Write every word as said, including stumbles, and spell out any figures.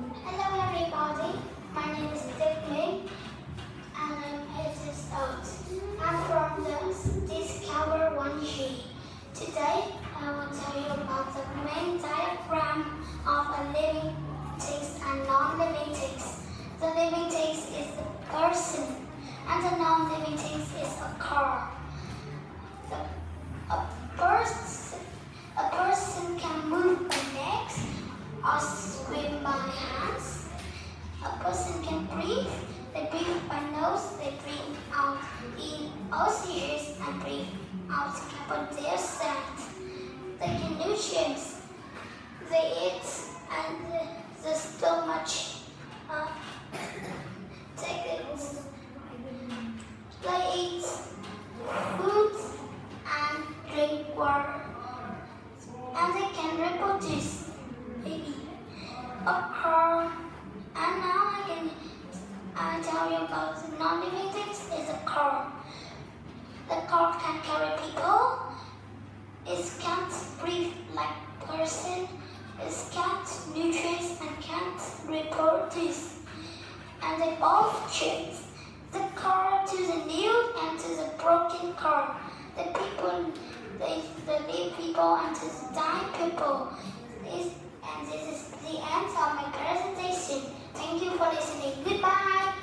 Hello everybody, my name is Dick and I'm eight years old. I'm from the Discover one G. Today I will tell you about the main diagram of a living things and non-living things. The living things is a person and the non-living things is a car. The, a, person, a person can move by legs or swim by hands. A person can breathe. They breathe by nose. They breathe out in oxygen and breathe out carbon dioxide. They can nutrients. They eat and the, the stomach uh, take it. They eat food and drink water. And they can reproduce baby. A car. And now I can uh, tell you about the non-living things is a car. The car can carry people. It can't breathe like person. It can't nutrients and can't reproduce. And they both change the car to the new and to the broken car. The people, the, the live people and to the dying people. This, and this is the end of my presentation. Thank you for listening. Goodbye.